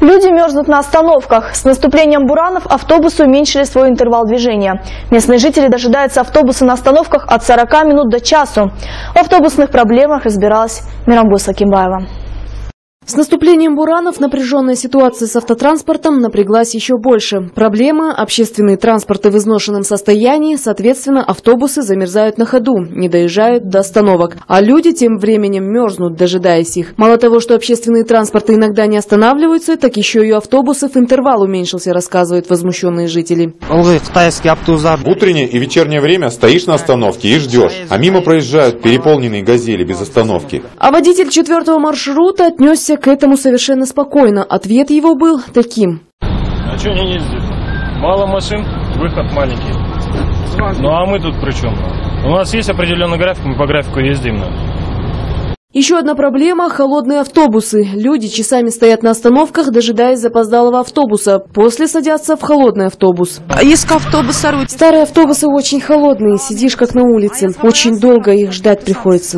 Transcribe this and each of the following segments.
Люди мерзнут на остановках. С наступлением буранов автобусы уменьшили свой интервал движения. Местные жители дожидаются автобуса на остановках от 40 минут до часу. В автобусных проблемах разбиралась Мирамгуль Сакимбаева. С наступлением буранов напряженная ситуация с автотранспортом напряглась еще больше. Проблема – общественные транспорты в изношенном состоянии, соответственно, автобусы замерзают на ходу, не доезжают до остановок. А люди тем временем мерзнут, дожидаясь их. Мало того, что общественные транспорты иногда не останавливаются, так еще и у автобусов интервал уменьшился, рассказывают возмущенные жители. В утреннее и вечернее время стоишь на остановке и ждешь, а мимо проезжают переполненные «Газели» без остановки. А водитель 4-го маршрута отнесся к этому совершенно спокойно. Ответ его был таким. А что не ездит? Мало машин, выход маленький. Ну а мы тут при чем? У нас есть определенный график, мы по графику ездим. Еще одна проблема – холодные автобусы. Люди часами стоят на остановках, дожидаясь запоздалого автобуса. После садятся в холодный автобус. Старые автобусы очень холодные, сидишь как на улице. Очень долго их ждать приходится.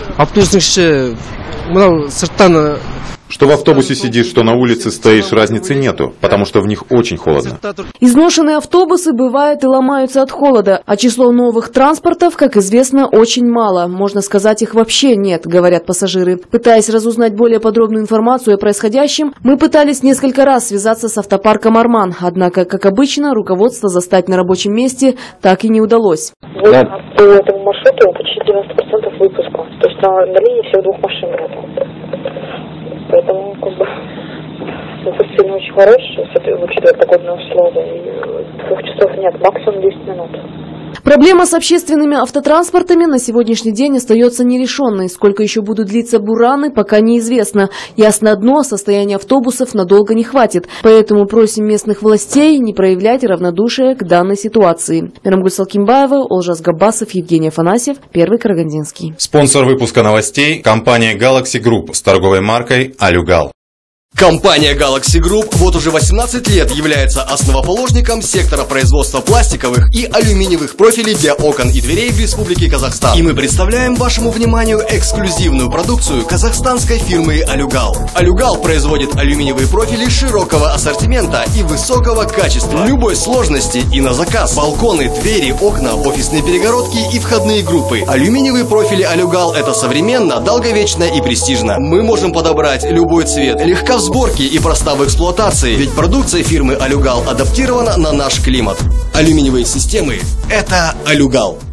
Что в автобусе сидишь, что на улице стоишь, разницы нету, потому что в них очень холодно. Изношенные автобусы бывают и ломаются от холода, а число новых транспортов, как известно, очень мало. Можно сказать, их вообще нет, говорят пассажиры. Пытаясь разузнать более подробную информацию о происходящем, мы пытались несколько раз связаться с автопарком «Арман». Однако, как обычно, руководство застать на рабочем месте так и не удалось. По этому маршруту почти 90% выпуска. То есть на линии всего 2 машин работает. Поэтому выпуск не очень хороший, учитывая погодные условия. И 2 часов нет, максимум 10 минут. Проблема с общественными автотранспортами на сегодняшний день остается нерешенной. Сколько еще будут длиться бураны, пока неизвестно. Ясно одно – состояние автобусов надолго не хватит. Поэтому просим местных властей не проявлять равнодушие к данной ситуации. Мирамгуль Сакимбаева, Олжас Габбасов, Евгений Афанасьев, Первый Карагандинский. Спонсор выпуска новостей – компания Galaxy Group с торговой маркой «Алюгал». Компания Galaxy Group вот уже 18 лет является основоположником сектора производства пластиковых и алюминиевых профилей для окон и дверей в Республике Казахстан. И мы представляем вашему вниманию эксклюзивную продукцию казахстанской фирмы «Алюгал». «Алюгал» производит алюминиевые профили широкого ассортимента и высокого качества, любой сложности и на заказ. Балконы, двери, окна, офисные перегородки и входные группы. Алюминиевые профили «Алюгал» — это современно, долговечно и престижно. Мы можем подобрать любой цвет, легко в сборке и проста в эксплуатации, ведь продукция фирмы «Алюгал» адаптирована на наш климат. Алюминиевые системы – это «Алюгал».